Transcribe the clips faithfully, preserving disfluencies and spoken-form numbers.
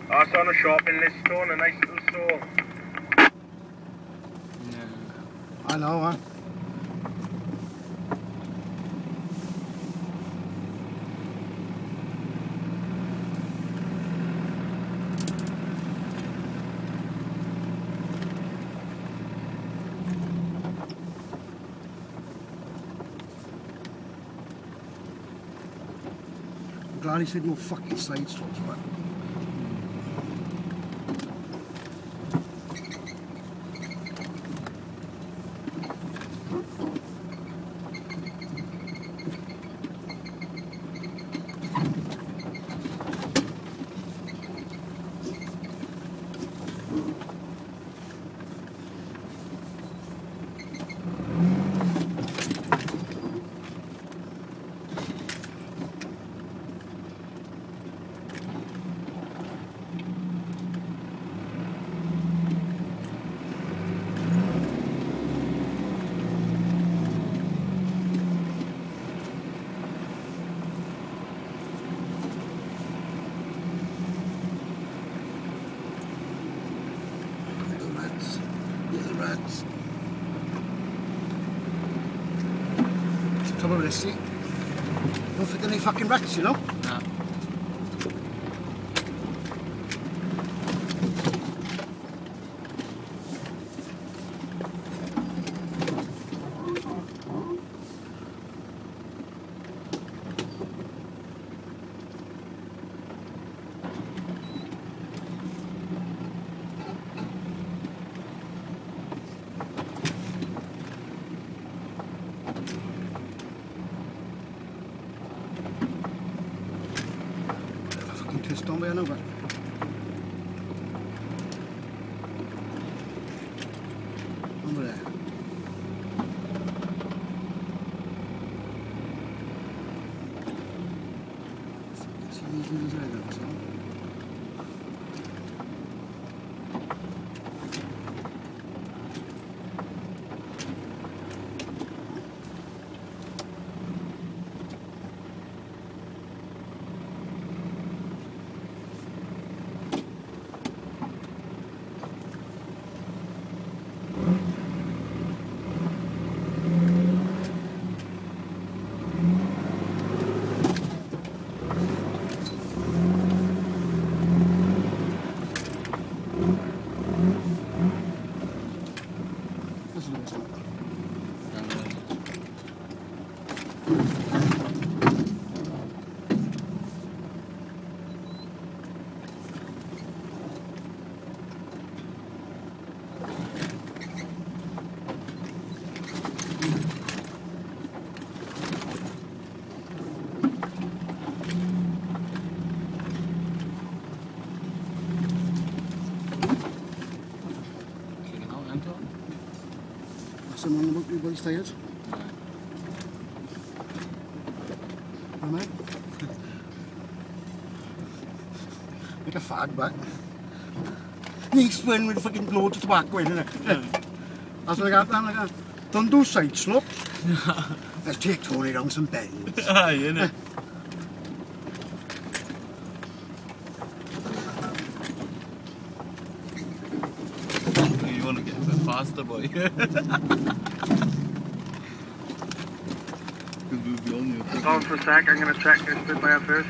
I saw on a shopping list, Stone, a nice little soul. Yeah. I know, huh? I'm glad he said no fucking side streets, but rats. It's the trouble with this, see? Don't fit any fucking rats, you know? No. Twist on by an over. Over there. See these wheels there, though, so. Someone on the book boys' tires. No. Right, like a fag back. He's when with fucking loads of tobacco in it. Yeah. That's like that, like that. Don't do side slope. Let's take Tony down some bends. Aye, innit? You want to get a bit faster, boy. Hold on for a sec, I'm going to check this bit by first.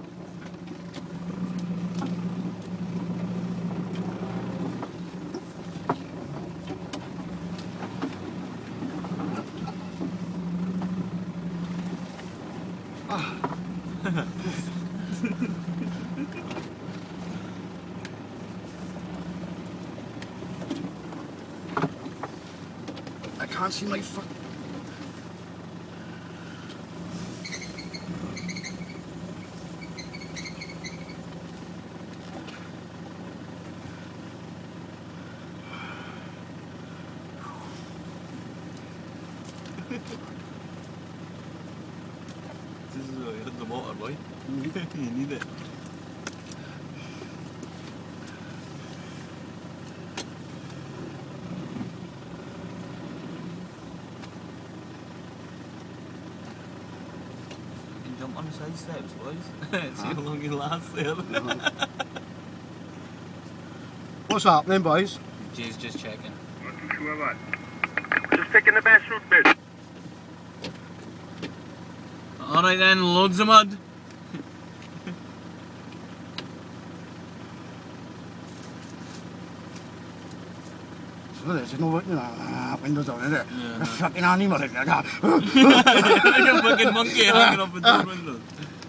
I can't see my fuck. This is where you hit the motor, boy. You need it. You can jump on the side steps, boys. See how long you last there. What's happening, boys? Jay's just checking. Not too sure what. Just picking the best route, mate. Alright then, loads of mud. So there's no, you know, uh, windows down there. Yeah, A no. fucking animal in there. Like a fucking monkey hanging up at the window.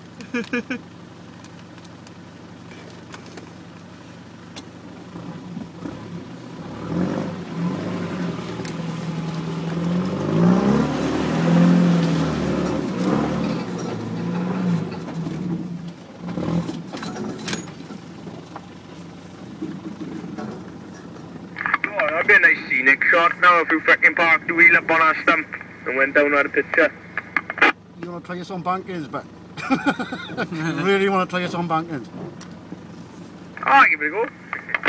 Oh, that'd be a nice scenic shot now if you fucking parked the wheel up on our stump and went down on the picture. You want to try your some bankings, but really want to try your some bankings? Ah, give it a go.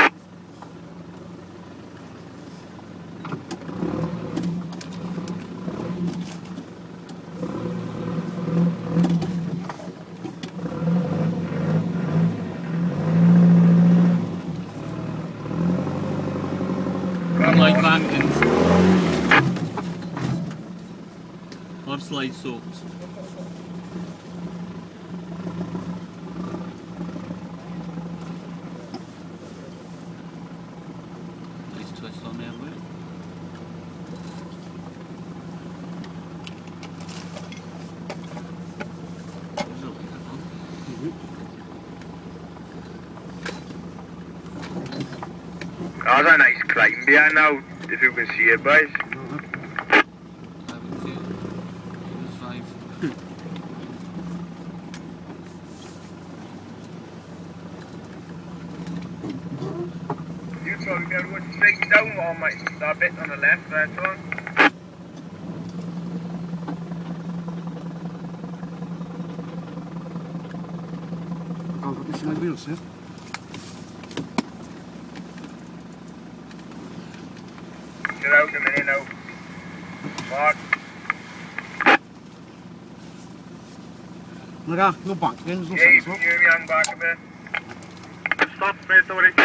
Unlike Bankins. Or slide soaps. Nice twist on there, mate. There's a way that one. That's a nice climb behind now, if you can see it, boys. I haven't seen it. It was five. You probably be able to go straight down on my, that bit on the left, that's on. Can't put this in my wheels, eh? Get out a minute now. Mark. Look at no bankings, no Yeah, you sense, can hear me hang back a bit. Stop, mate, don't worry.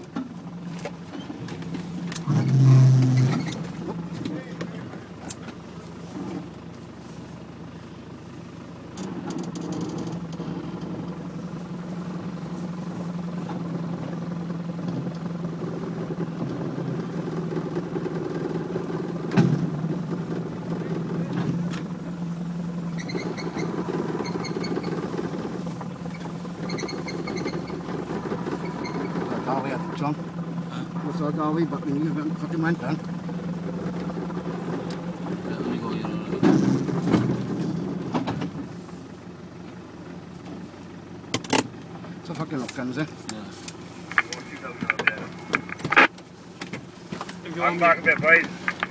Garvey, I think, John. What's our Garvey, but we need to fucking went then. Let me go, you know. So fucking up guns, eh? Yeah. Hang back a bit, boys.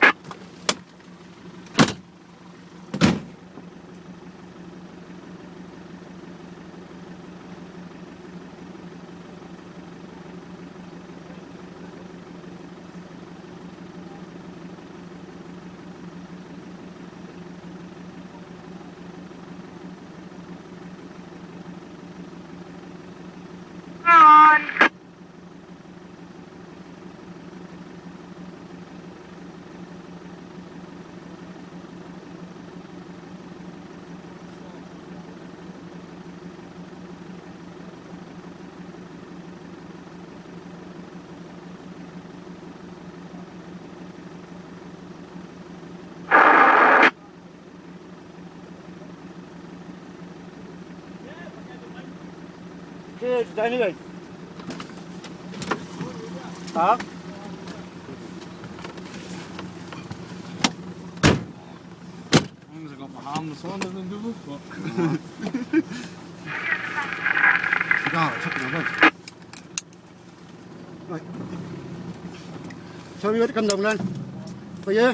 Cheers, anyway. Huh? As long as I got my hand this one, doesn't do it. God, it's fucking good. Right. Tell me where to come down then. For you?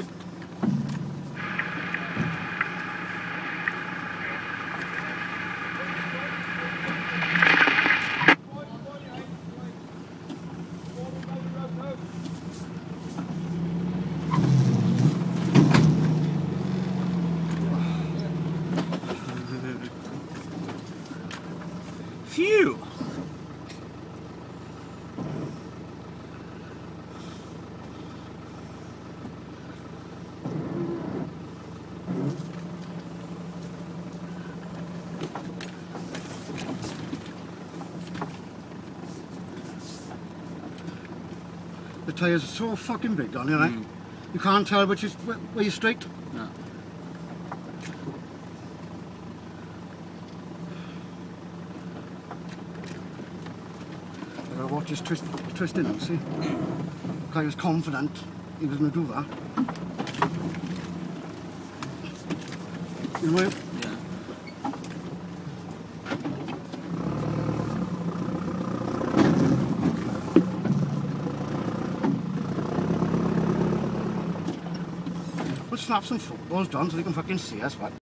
Phew! The tyres are so fucking big on you, right? Mm. You can't tell which is where, where you're straight. No. I gotta watch this twist, twisting now, see? I was confident he was going to do that. You know what I mean? Yeah. We'll snap some photos, John, so they can fucking see us, what?